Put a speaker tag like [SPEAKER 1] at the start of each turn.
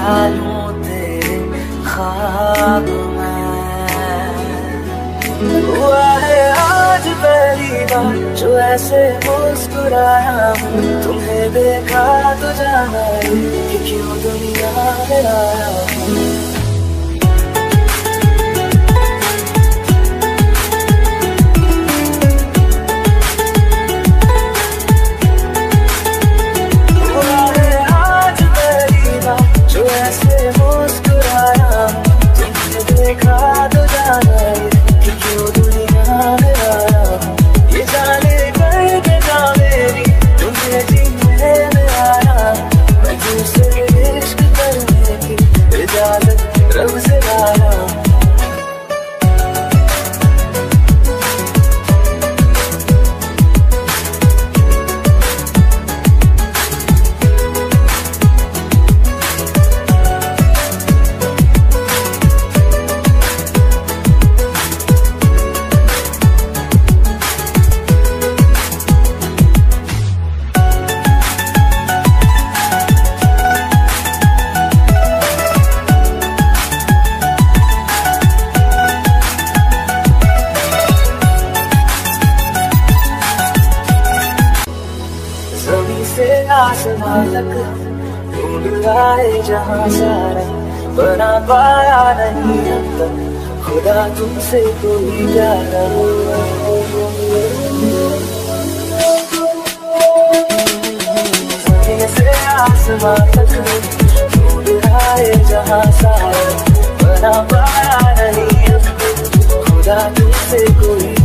[SPEAKER 1] लूं तेरे ख्वाब में। हुआ है आज पहली बार जो ऐसे मुस्कुराया हूँ, तुम्हें देखा तो जाना कि क्यों दुनिया में आया हूँ। आसमां तक ढूंढ आए जहां सारा, बना पाया नहीं अब तक खुदा तुमसे कोई प्यारा। जमीन से आसमां तक ढूंढ आए जहां सारा, बना पाया नहीं अब तक खुदा तुमसे कोई